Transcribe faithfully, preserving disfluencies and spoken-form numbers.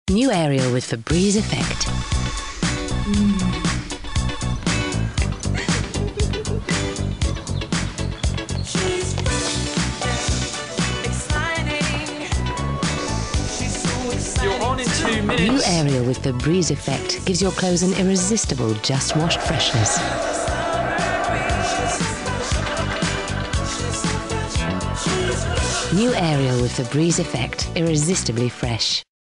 New Ariel with Febreze Effect. Mm. You're on in two minutes. New Ariel with Febreze Effect gives your clothes an irresistible just washed freshness. New Ariel with Febreze Effect, irresistibly fresh.